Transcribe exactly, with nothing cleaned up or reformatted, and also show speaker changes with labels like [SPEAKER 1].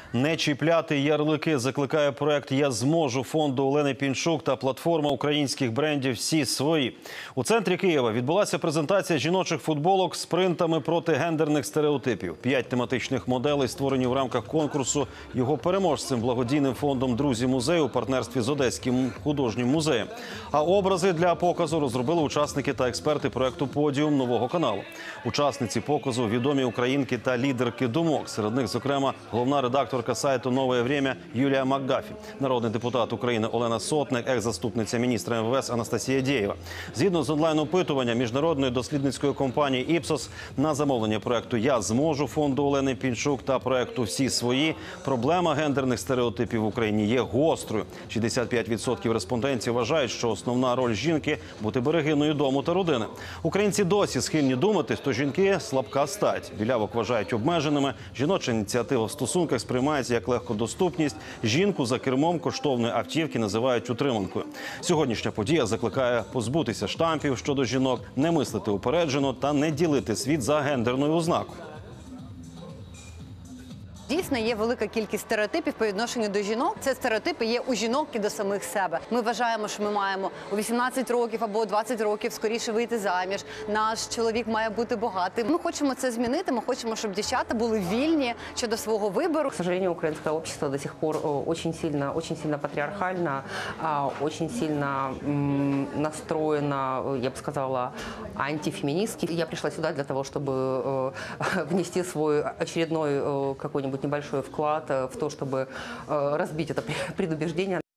[SPEAKER 1] Не чіпляти ярлики закликає проект «Я зможу» фонду Олени Пінчук та платформа українських брендів «Всі свої». У центрі Києва відбулася презентація жіночих футболок з принтами проти гендерних стереотипів. П'ять тематичних моделей створені в рамках конкурсу його переможцем благодійним фондом «Друзі музею» у партнерстві з Одеським художнім музеєм. А образи для показу розробили учасники та експерти проекту «Подіум» нового каналу. Учасниці показу – відомі українки та лідерки думок. Серед них, зокрема, головна редакторка сайту «Нове Время» Юлія Макгафі, народний депутат України Олена Сотник, екс-заступниця міністра ем ве ес Анастасія Дєєва. Згідно з онлайн-опитування міжнародної дослідницької компанії «Іпсос», на замовлення проекту «Я зможу» фонду Олени Пінчук та проекту «Всі свої» проблема гендерних стереотипів в Україні є гострою. шістдесят п'ять відсотків респондентів вважають, що основна роль жінки – бути берегиною дому та родини. Українці досі схильні думати, що жінки – слабка стать. Білявок вважають обмеженими, жіноча ініціатива в стосунках сприймається як легкодоступність, жінку за кермом коштовної автівки називають утриманкою. Сьогоднішня подія закликає позбутися штампів щодо жінок, не мислити упереджено та не ділити світ за гендерною ознакою.
[SPEAKER 2] Дійсно, є велика кількість стереотипів по відношенню до жінок. Це стереотипи є у жінок і до самих себе. Ми вважаємо, що ми маємо у вісімнадцять років або двадцять років скоріше вийти заміж. Наш чоловік має бути багатим. Ми хочемо це змінити, ми хочемо, щоб дівчата були вільні щодо свого вибору.
[SPEAKER 3] К сожалению, украинское общество до сих пор очень сильно, очень сильно патриархально, очень сильно настроено, я бы сказала, антифеминистски. Я пришла сюда для того, чтобы внести свой очередной какой-нибудь небольшой вклад в то, чтобы разбить это предубеждение.